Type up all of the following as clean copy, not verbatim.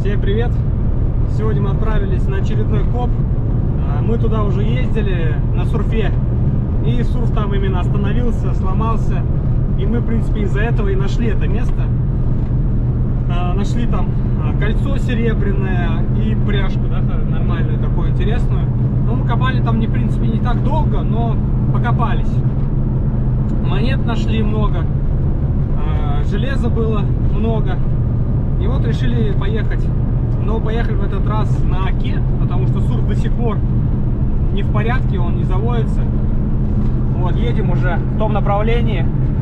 Всем привет! Сегодня мы отправились на очередной коп. Мы туда уже ездили на сурфе. И сурф там именно остановился, сломался. И мы, в принципе, из-за этого и нашли это место. Нашли там кольцо серебряное и пряжку, да, нормальную такую интересную. Но мы копали там, в принципе, не так долго, но покопались. Монет нашли много. Железа было много. И вот решили поехать. Но поехали в этот раз на Оке, потому что сурф до сих пор не в порядке, он не заводится. Вот, едем уже в том направлении.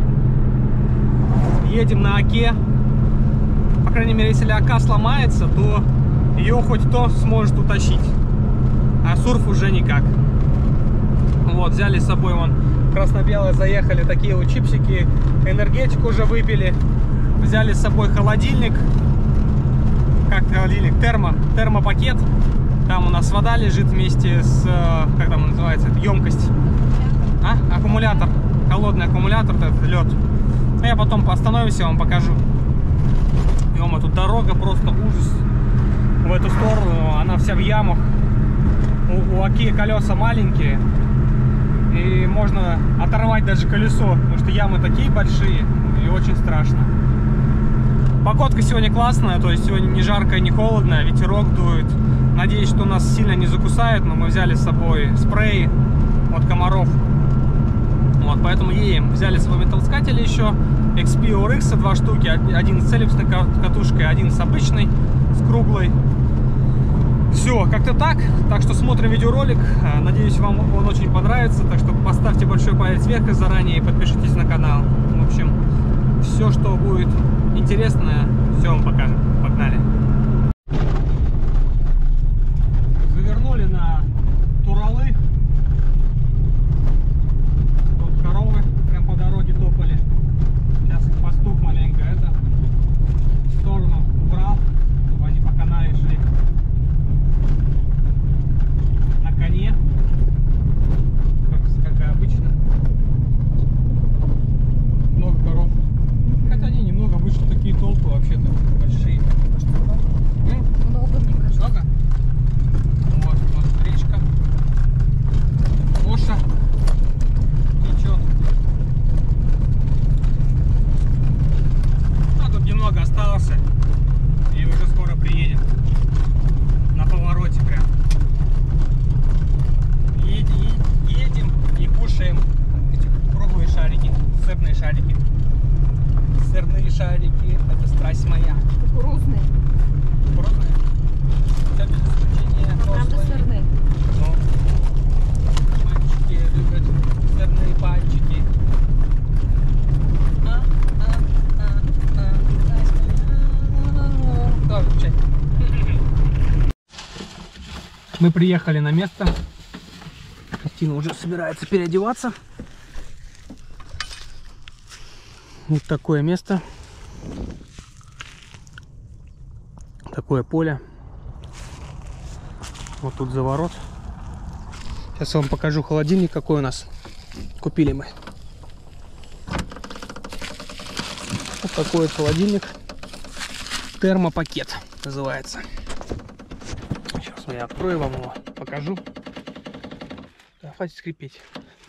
Едем на Оке. По крайней мере, если Ока сломается, то ее хоть кто сможет утащить. А сурф уже никак. Вот, взяли с собой вон красно-белое, заехали такие вот чипсики, энергетику уже выпили. Взяли с собой холодильник. Как холодильник? Термопакет. Там у нас вода лежит вместе с, как там называется, это емкость. Аккумулятор. Холодный аккумулятор, этот лед. Я потом остановимся, вам покажу. Ё-моё, тут дорога просто ужас. В эту сторону, она вся в ямах. У Оки колеса маленькие. И можно оторвать даже колесо, потому что ямы такие большие и очень страшно. Погодка сегодня классная, то есть сегодня не жарко, не холодно, ветерок дует. Надеюсь, что нас сильно не закусает, но мы взяли с собой спрей от комаров. Вот, поэтому едем. Взяли с собой металлоискатели еще. XP ORX 2 штуки, один с эллипсной катушкой, один с обычной, с круглой. Все, как-то так. Так что смотрим видеоролик. Надеюсь, вам он очень понравится. Так что поставьте большой палец вверх заранее и подпишитесь на канал. В общем, все, что будет интересное, все вам покажем. Погнали. Завернули на Туралы. Тут коровы прям по дороге топали. Сейчас их пастух маленько в сторону убрал, чтобы они по канаве шли. На коне, как обычно. Много коров. Хотя они немного вышли, такие толпы вообще-то большие. Много, мне кажется. Много? Вот, вот речка. Оша течет. А тут немного осталось. И уже скоро приедем. На повороте прям. Едем и кушаем эти круглые шарики, сырные шарики. Сырные шарики, это страсть моя. Кукурузные. Кукурузные? Все без исключения. Правда сырные. Ну, мальчики любят сырные пальчики. Давай, включай. Мы приехали на место. Кристина уже собирается переодеваться. Вот такое место. Такое поле. Вот тут заворот. Сейчас я вам покажу холодильник, какой у нас. Купили мы. Вот такой вот холодильник. Термопакет называется. Сейчас я открою вам его, покажу. Да, хватит скрипеть.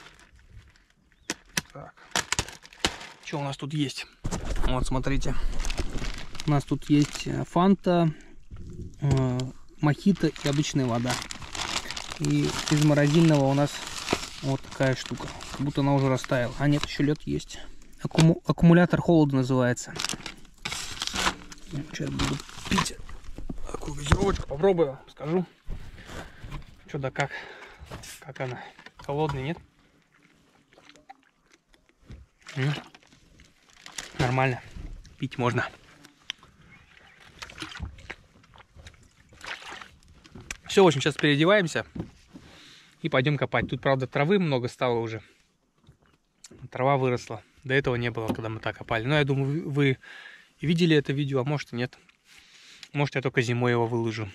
Так. Что у нас тут есть? Вот, смотрите. У нас тут есть фанта, мохито и обычная вода. И из морозильного у нас вот такая штука. Как будто она уже растаяла. А нет, еще лед есть. Аккумулятор холода называется. Сейчас буду пить такую газировочку. Попробую, скажу. Что да как. Как она? Холодный, нет? Нормально. Пить можно. Все, в общем, сейчас переодеваемся и пойдем копать. Тут, правда, травы много стало уже. Трава выросла. До этого не было, когда мы так копали. Но я думаю, вы видели это видео, а может и нет. Может, я только зимой его выложу.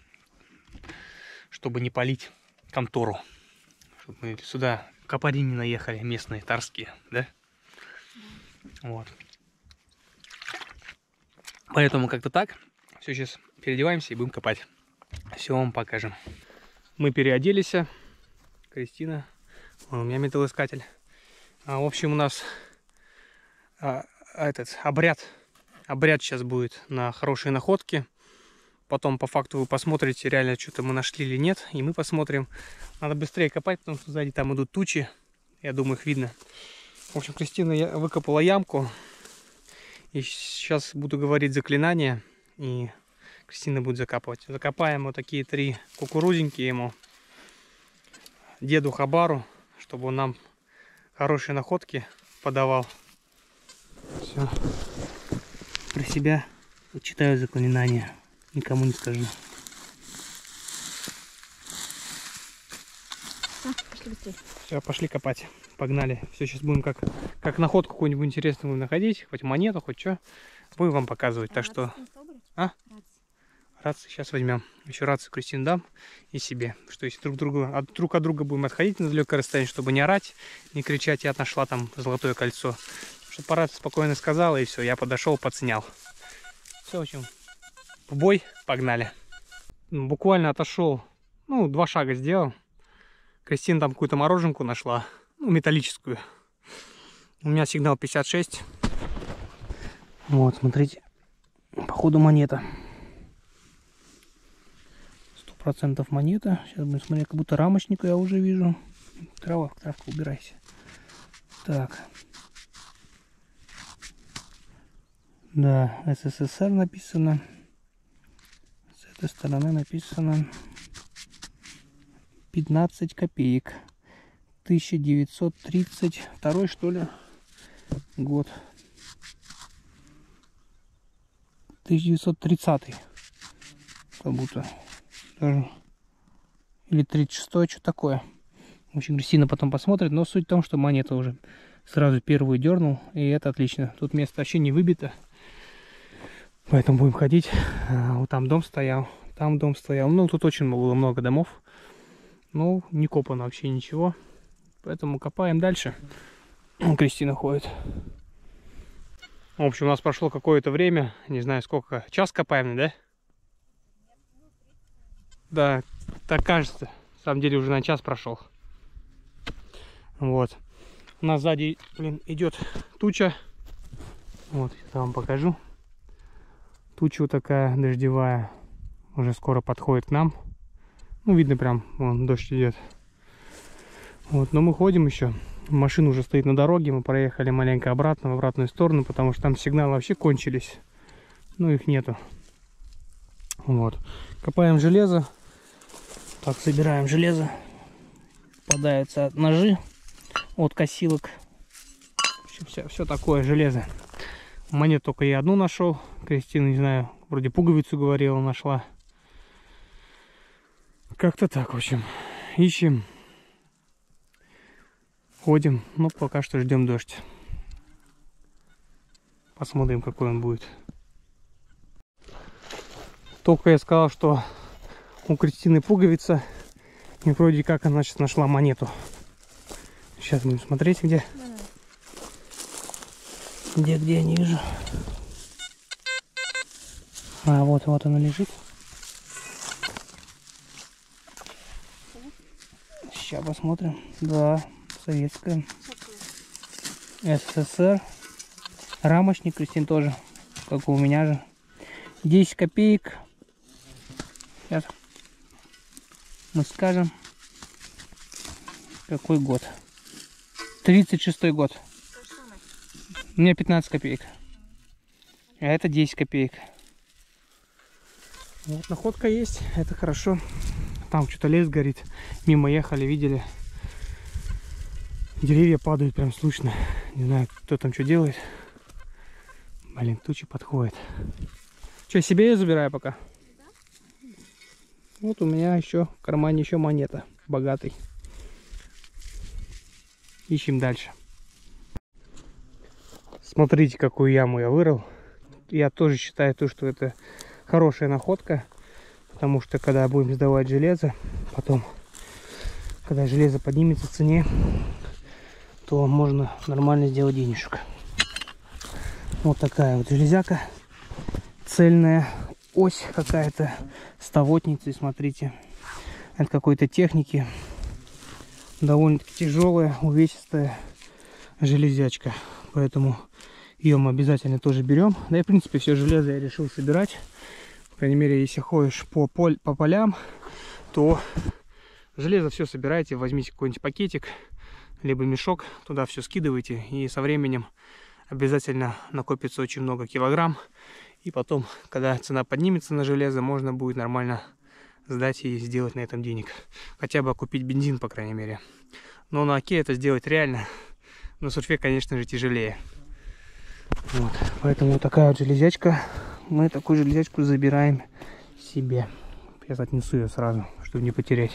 Чтобы не палить контору. Чтобы мы сюда копари не наехали, местные, тарские, да? Вот. Поэтому как-то так. Все, сейчас переодеваемся и будем копать. Все вам покажем. Мы переоделись. Кристина. Вон у меня металлоискатель. В общем, у нас обряд сейчас будет на хорошие находки. Потом по факту вы посмотрите, реально что-то мы нашли или нет. И мы посмотрим. Надо быстрее копать, потому что сзади там идут тучи. Я думаю, их видно. В общем, Кристина выкопала ямку. И сейчас буду говорить заклинание. И Кристина будет закапывать. Закопаем вот такие 3 кукурузеньки ему. Деду Хабару, чтобы он нам хорошие находки подавал. Все. Про себя читаю заклинание. Никому не скажу. Пошли быстрее. Все, пошли копать. Погнали. Все, сейчас будем как находку какую-нибудь интересную будем находить. Хоть монету, хоть что. Будем вам показывать. Так что... Рации сейчас возьмем. Еще рацию Кристине дам и себе. Что если друг от друга будем отходить на далекое расстояние, чтобы не орать, не кричать, я нашла там золотое кольцо. Чтобы по рации спокойно сказала, и все, я подошел, подснял. Все, в общем, в бой, погнали. Буквально отошел, 2 шага сделал. Кристина там какую-то мороженку нашла, металлическую. У меня сигнал 56. Вот, смотрите, походу монета. 100% монета. Сейчас будем смотреть, как будто рамочника я уже вижу. Травка, убирайся. Так. Да, СССР написано. С этой стороны написано 15 копеек. 1932, что ли, год. 1930. Как будто. Даже. Или 36-й, что такое. В общем, Кристина потом посмотрит. Но суть в том, что монета уже сразу первую дернул. И это отлично. Тут место вообще не выбито. Поэтому будем ходить. Вот там дом стоял. Там дом стоял. Тут очень было много домов. Не копано вообще ничего. Поэтому копаем дальше. Кристина ходит. В общем, у нас прошло какое-то время. Не знаю сколько. Час копаем, да? Да, так кажется. На самом деле уже на час прошел. Вот. У нас сзади, идет туча. Вот, я вам покажу. Туча вот такая дождевая. Уже скоро подходит к нам. Видно прям, вон дождь идет. Вот, но мы ходим еще. Машина уже стоит на дороге. Мы проехали маленько обратно, в обратную сторону, потому что там сигналы вообще кончились. Их нету. Вот. Копаем железо. Так, собираем железо. Попадаются ножи от косилок. Все такое железо. Монет только я одну нашел. Кристина, не знаю, вроде пуговицу говорила, нашла. Как-то так, в общем. Ищем. Ходим. Пока что ждем дождь. Посмотрим, какой он будет. Только я сказал, что у Кристины пуговица. И вроде как она сейчас нашла монету. Сейчас будем смотреть, где. Где, я не вижу. Вот она лежит. Сейчас посмотрим. Да, советская. СССР. Рамочник, Кристин, тоже. Как у меня же. 10 копеек. Сейчас мы скажем, какой год. 36-й год. У меня 15 копеек. А это 10 копеек. Вот находка есть. Это хорошо. Там что-то лес горит. Мимо ехали, видели. Деревья падают, прям слышно. Не знаю, кто там что делает. Блин, тучи подходит. Что, себе я забираю пока? Вот у меня еще в кармане еще монета. Богатый. Ищем дальше. Смотрите, какую яму я вырыл. Я тоже считаю, что это хорошая находка. Потому что когда будем сдавать железо, потом, когда железо поднимется в цене, то можно нормально сделать денежек. Вот такая вот железяка. Цельная. ось какая-то ставотница, смотрите. Это какой-то техники. Довольно-таки тяжелая, увесистая железячка. Поэтому ее мы обязательно тоже берем. Да и в принципе все железо я решил собирать. По крайней мере, если ходишь по полям, то железо все собирайте. Возьмите какой-нибудь пакетик, либо мешок, туда все скидывайте. И со временем обязательно накопится очень много килограмм. И потом, когда цена поднимется на железо, можно будет нормально сдать и сделать на этом денег. Хотя бы купить бензин, по крайней мере. Но на оке это сделать реально. На сурфе, конечно же, тяжелее. Вот. Поэтому вот такая вот железячка. Мы такую железячку забираем себе. Я отнесу ее сразу, чтобы не потерять.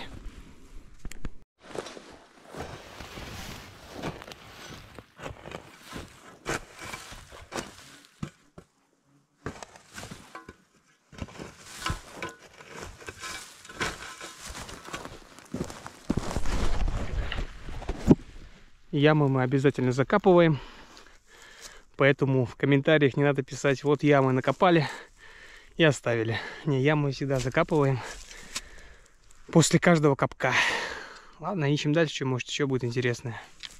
Ямы мы обязательно закапываем. Поэтому в комментариях не надо писать: вот ямы накопали и оставили. Не, ямы всегда закапываем после каждого копка. Ладно, ищем дальше, может еще будет интересное.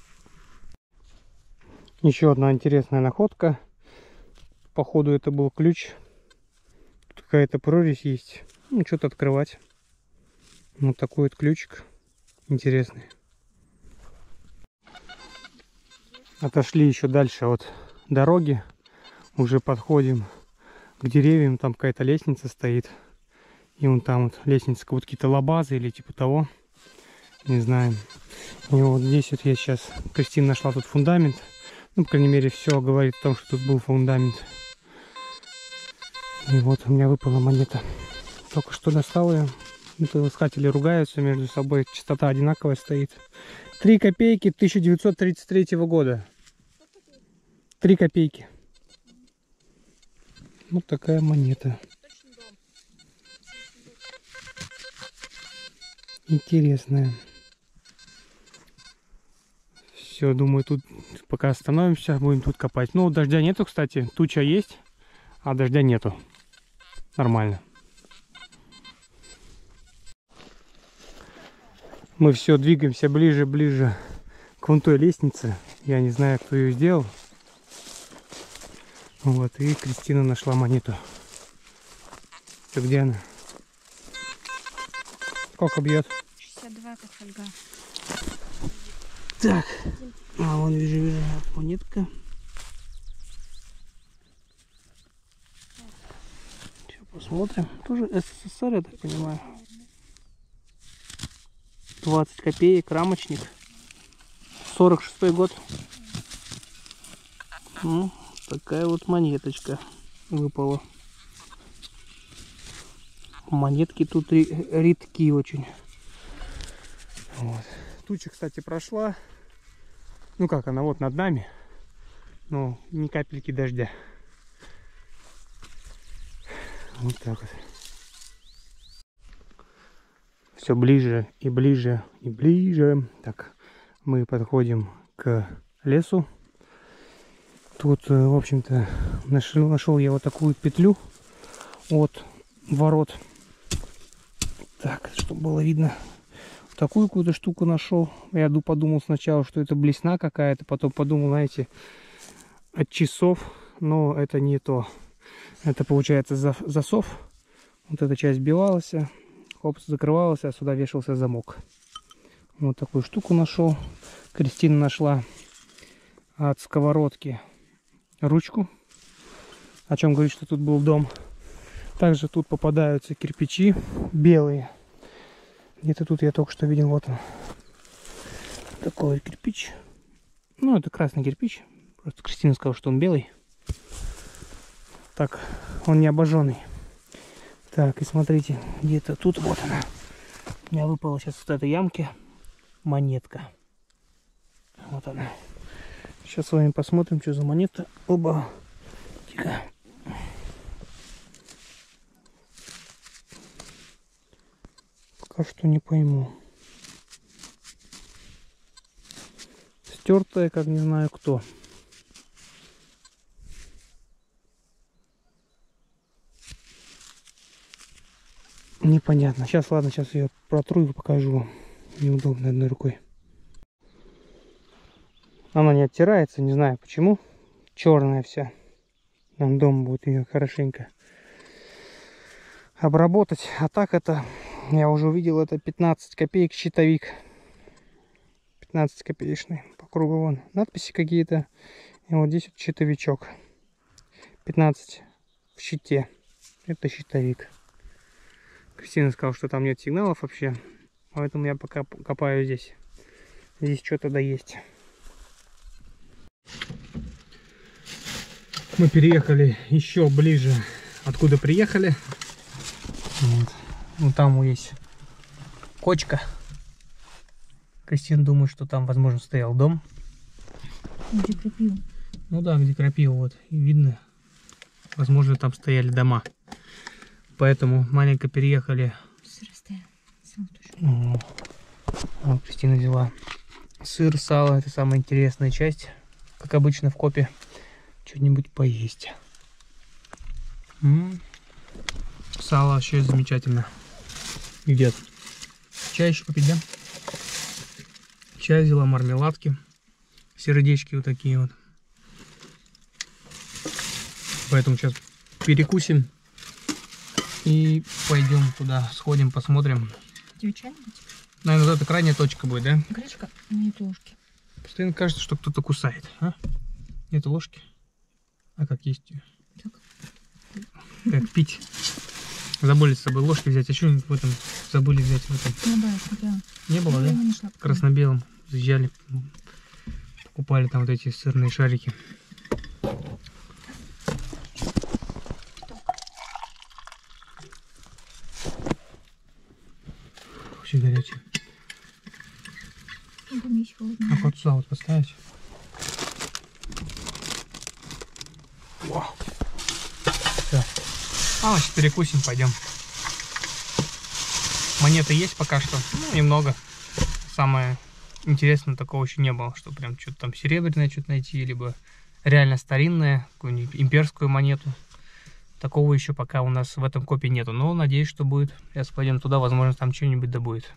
Еще одна интересная находка. Походу это был ключ. Какая-то прорезь есть. Ну, что-то открывать. Вот такой вот ключик интересный. Отошли еще дальше от дороги. Уже подходим к деревьям. Там какая-то лестница стоит. И вон там вот лестница, как будто какие-то лабазы или типа того. Не знаю. И вот здесь вот я сейчас... Кристина нашла тут фундамент. Ну, по крайней мере, все говорит о том, что тут был фундамент. И вот у меня выпала монета. Только что достал ее. Это искатели ругаются между собой. Частота одинаковая стоит. 3 копейки 1933 года. 3 копейки. Вот такая монета. Интересная. Все, думаю, тут пока остановимся, будем тут копать. Ну, дождя нету, кстати. Туча есть, а дождя нету. Нормально. Мы все двигаемся ближе к вон той лестнице. Я не знаю, кто ее сделал. Вот, и Кристина нашла монету. Что, где она? Сколько бьет? 62 как фольга. Так, а вон вижу монетка. Сейчас посмотрим. Тоже СССР, я так понимаю. 20 копеек, рамочник. 46-й год. Ну, такая вот монеточка выпала. Монетки тут редкие очень. Вот. Туча, кстати, прошла. Ну как, она вот над нами. Но ни капельки дождя. Вот так вот. Все ближе и ближе и ближе. Так, мы подходим к лесу. Тут, в общем-то, нашел я вот такую петлю от ворот. Так, чтобы было видно. Такую какую-то штуку нашел. Я подумал сначала, что это блесна какая-то. Потом подумал, знаете, от часов. Но это не то. Это получается засов. Вот эта часть сбивалась. Хоп, закрывалась, а сюда вешался замок. Вот такую штуку нашел. Кристина нашла от сковородки ручку. О чем говорит, что тут был дом. Также тут попадаются кирпичи белые. Где-то тут я только что видел, вот он. Такой кирпич. Ну, это красный кирпич. Просто Кристина сказала, что он белый. Так, он не обожженный. Так, и смотрите, где-то тут вот она. У меня выпала сейчас вот этой ямки монетка. Вот она. Сейчас с вами посмотрим, что за монета. Оба. Тихо. Пока что не пойму. Стертая, как не знаю кто. Непонятно. Сейчас, ладно, сейчас ее протру и покажу вам. Неудобно одной рукой. Она не оттирается, не знаю почему. Черная вся. Нам дома будет ее хорошенько обработать. А так это, я уже увидел, это 15 копеек щитовик. 15 копеечный. По кругу вон надписи какие-то. И вот здесь вот щитовичок. 15 в щите. Это щитовик. Кристина сказала, что там нет сигналов вообще. Поэтому я пока копаю здесь. Здесь что-то да есть. Мы переехали еще ближе, откуда приехали. Вот. Ну там есть кочка. Кристина думает, что там, возможно, стоял дом. Где крапива? Ну да, где крапива, вот. И видно, возможно, там стояли дома. Поэтому маленько переехали. Вот, Кристина взяла сыр, сало. Это самая интересная часть. Как обычно в копе. Что-нибудь поесть. Сало вообще замечательно. Где? Чай еще попить, да? Чай взяла, мармеладки. Сердечки вот такие вот. Поэтому сейчас перекусим. И пойдем туда, сходим, посмотрим. Тебе чай-нибудь? Наверное, вот это крайняя точка будет, да? Гречка, нет ложки. Постоянно кажется, что кто-то кусает. А? Нет ложки. А как есть ее? Так. Как пить. Забыли с собой ложки взять. А что в этом забыли взять? В этом? Ну да, я смотрела. Не было, да? Нашла. Красно-белым. Заезжали, покупали там вот эти сырные шарики. Очень горячий. А вот сюда вот поставить. О. Все. А значит перекусим, пойдем. Монеты есть пока что, ну, немного. Самое интересное, такого еще не было, что прям что-то там серебряное что-то найти, либо реально старинное, какую-нибудь имперскую монету. Такого еще пока у нас в этом копе нету, но надеюсь, что будет. Сейчас пойдем туда, возможно, там что-нибудь да будет.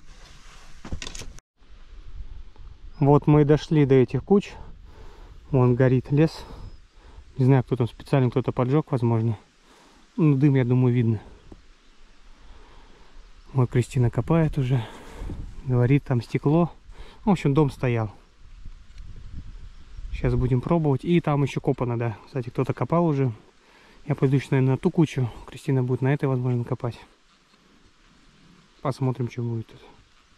Вот мы и дошли до этих куч. Вон горит лес. Не знаю, кто там специально, кто-то поджег, возможно. Ну, дым, я думаю, видно. Вот Кристина копает уже. Говорит, там стекло. В общем, дом стоял. Сейчас будем пробовать. И там еще копано, да. Кстати, кто-то копал уже. Я пойду еще, наверное, на ту кучу. Кристина будет на этой, возможно, копать. Посмотрим, что будет тут.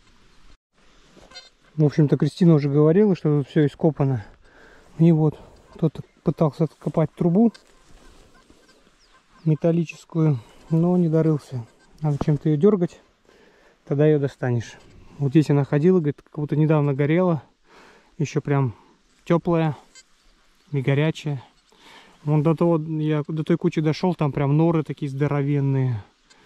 В общем-то, Кристина уже говорила, что тут все ископано. И вот, кто-то пытался откопать трубу металлическую, но не дорылся. Надо чем-то ее дергать, тогда ее достанешь. Вот здесь она ходила, говорит, как будто недавно горела. Еще прям теплая, не горячая. Вон я до той кучи дошел, там прям норы такие здоровенные.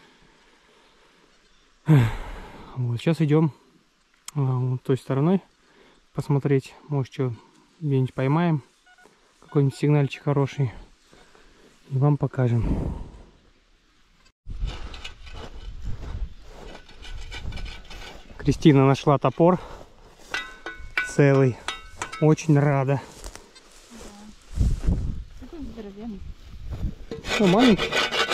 Вот, сейчас идем вот той стороной посмотреть. Может, что где-нибудь поймаем. Какой-нибудь сигнальчик хороший. И вам покажем. Кристина нашла топор целый. Очень рада. Ну, маленький.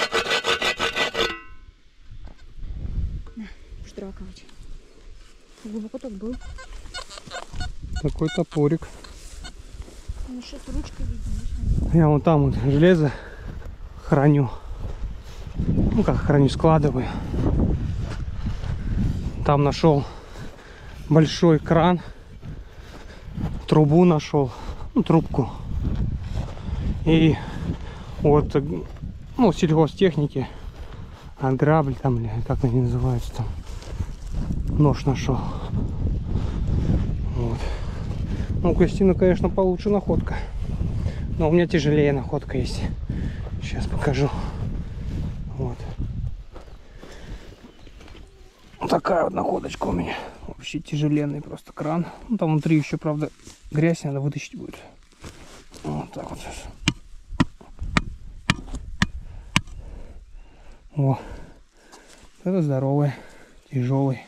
Штраковать. Глубоко так был. Такой топорик. Ну, сейчас ручкой видно. Я вон там вот железо храню. Ну как храню, складываю. Там нашел большой кран. Трубу нашел. Ну, трубку. И вот, ну, сельхозтехники. А грабли там, или как они называются там. Нож нашел. Вот. Ну, у Кристины, конечно, получше находка. Но у меня тяжелее находка есть. Сейчас покажу. Вот. Вот такая вот находочка у меня. Вообще тяжеленный просто кран. Ну, там внутри еще, правда, грязь надо вытащить будет. Вот так вот сейчас. О. Это здоровый, тяжелый.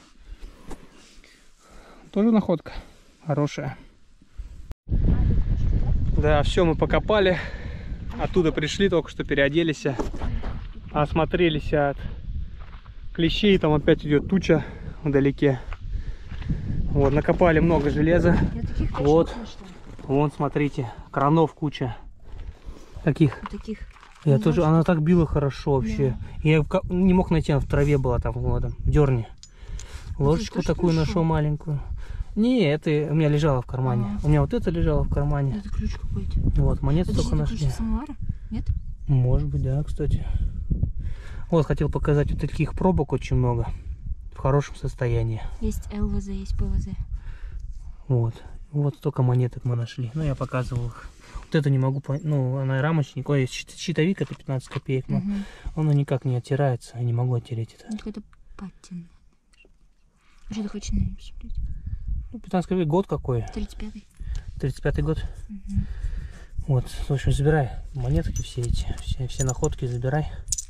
Тоже находка хорошая. Да, все, мы покопали. Оттуда пришли, только что переоделись. Осмотрелись от клещей. Там опять идет туча вдалеке. Вот, накопали много железа. Вот. Вон, смотрите, кранов куча. Таких. Я тоже, она так била хорошо вообще. Да. Я не мог найти, она в траве была там, вот, в дерне. Ложечку такую нашел маленькую. Не, это у меня лежало в кармане. У меня вот это лежало в кармане. Это ключ какой-то. Вот, монеты только нашли. Ключ самовара? Нет? Может быть, да, кстати. Вот, хотел показать, вот таких пробок очень много. В хорошем состоянии. Есть ЛВЗ, есть ПВЗ. Вот. Вот столько монеток мы нашли. Ну, я показывал их. Вот это не могу понять. Ну, она рамочник. Ой, щитовик, это 15 копеек. Но оно никак не оттирается. Я не могу оттереть это. Это паттин. Что ты хочешь написать? Ну, 15 копеек, год какой? 35-й. 35-й год? Вот, в общем, забирай монетки все эти. Все находки забирай.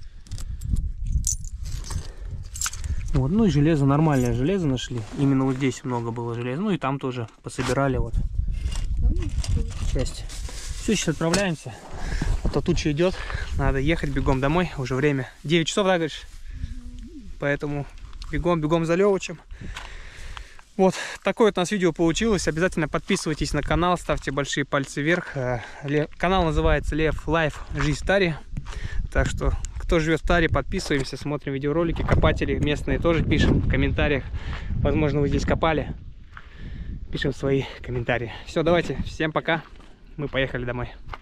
Вот, ну и железо, нормальное железо нашли. Именно вот здесь много было железа. Ну и там тоже пособирали вот часть. Все, сейчас отправляемся. А то туча идет. Надо ехать бегом домой. Уже время 9 часов, да, говоришь? Поэтому бегом за Левычем. Вот такое вот у нас видео получилось. Обязательно подписывайтесь на канал, ставьте большие пальцы вверх. Канал называется Лев Лайф Жизнь в Таре. Так что, кто живет в Таре, подписываемся, смотрим видеоролики. Копатели местные тоже пишем в комментариях. Возможно, вы здесь копали. Пишем свои комментарии. Все, давайте, всем пока. Мы поехали домой.